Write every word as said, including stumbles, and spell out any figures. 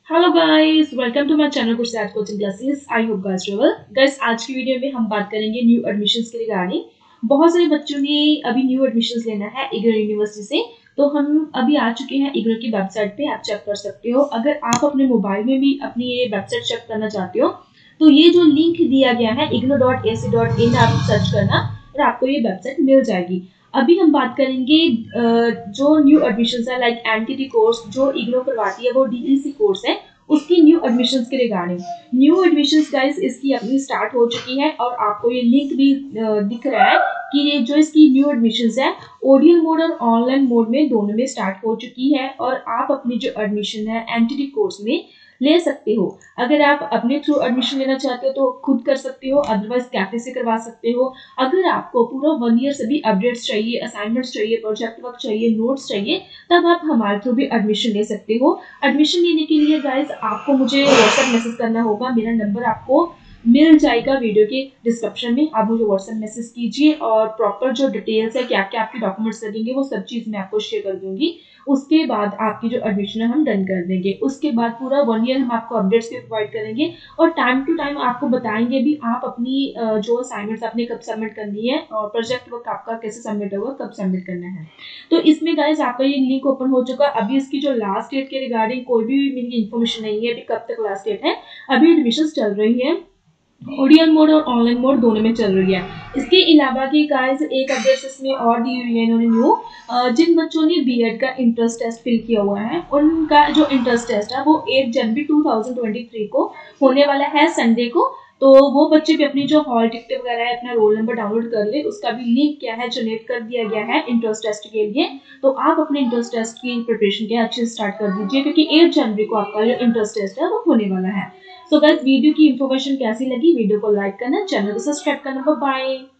Hello guys, welcome to my channel गुरसैत coaching classes. I hope guys you well. Guys, आज की video में हम बात करेंगे न्यू एडमिशन्स के रिगार्डिंग। बहुत सारे बच्चों ने अभी न्यू एडमिशन्स लेना है इग्नू यूनिवर्सिटी से, तो हम अभी आ चुके हैं इग्नू की वेबसाइट पे। आप चेक कर सकते हो। अगर आप अपने मोबाइल में भी अपनी ये वेबसाइट चेक करना चाहते हो तो ये जो लिंक दिया गया है IGNOU dot A C dot in, आप सर्च करना और आपको ये वेबसाइट मिल जाएगी। अभी हम बात करेंगे जो न्यू एडमिशन्स है, लाइक एनटीटी कोर्स जो इग्नू करवाती है, वो डीईसी कोर्स है, उसकी न्यू एडमिशन्स के रिगार्डिंग। न्यू एडमिशन्स गाइस इसकी अपनी स्टार्ट हो चुकी है और आपको ये लिंक भी दिख रहा है कि ये जो इसकी न्यू एडमिशन्स है ओडियल मोड और ऑनलाइन मोड में दोनों में स्टार्ट हो चुकी है और आप अपनी जो एडमिशन है एनटीटी कोर्स में ले सकते हो। अगर आप अपने थ्रू एडमिशन लेना चाहते हो तो खुद कर सकते हो, अदरवाइज कैफे से करवा सकते हो। अगर आपको पूरा वन ईयर सभी अपडेट्स चाहिए, असाइनमेंट्स चाहिए, प्रोजेक्ट वर्क चाहिए, नोट्स चाहिए, तब आप हमारे थ्रू भी एडमिशन ले सकते हो। एडमिशन लेने के लिए गाइज आपको मुझे व्हाट्सएप मैसेज करना होगा। मेरा नंबर आपको मिल जाएगा वीडियो के डिस्क्रिप्शन में। आप मुझे व्हाट्सएप मैसेज कीजिए और प्रॉपर जो डिटेल्स है, क्या क्या आपके डॉक्यूमेंट्स लगेंगे, वो सब चीज़ मैं आपको शेयर कर दूंगी। उसके बाद आपकी जो एडमिशन है हम डन कर देंगे। उसके बाद पूरा वन ईयर हम आपको अपडेट्स भी प्रोवाइड करेंगे और टाइम टू टाइम आपको बताएंगे भी आप अपनी जो असाइनमेंट्स आपने कब सबमिट करनी है और प्रोजेक्ट वर्क आपका कैसे सबमिट होगा, कब सबमिट करना है। तो इसमें गाइज आपका ये लिंक ओपन हो चुका। अभी इसकी जो लास्ट डेट के रिगार्डिंग कोई भी मेरी इन्फॉर्मेशन नहीं है, अभी कब तक लास्ट डेट है। अभी एडमिशन चल रही है, ओडियल मोड और ऑनलाइन मोड दोनों में चल रही है। इसके अलावा की गाइस एक अपडेट इसमें और दी हुई है इन्होंने न्यू, जिन बच्चों ने बीएड का इंट्रेंस टेस्ट फिल किया हुआ है उनका जो इंट्रेंस टेस्ट है वो आठ जनवरी दो हज़ार तेईस को होने वाला है, संडे को। तो वो बच्चे भी अपनी जो हॉल टिकट वगैरह है, अपना रोल नंबर डाउनलोड कर ले। उसका भी लिंक क्या है जनरेट कर दिया गया है इंट्रेंस टेस्ट के लिए। तो आप अपने इंट्रेंस टेस्ट की प्रिपरेशन के अच्छे से स्टार्ट कर दीजिए, क्योंकि आठ जनवरी को आपका जो इंट्रेंस टेस्ट है वो होने वाला है। सो गाइस, वीडियो की इंफॉर्मेशन कैसी लगी, वीडियो को लाइक करना, चैनल को सब्सक्राइब करना। Bye bye.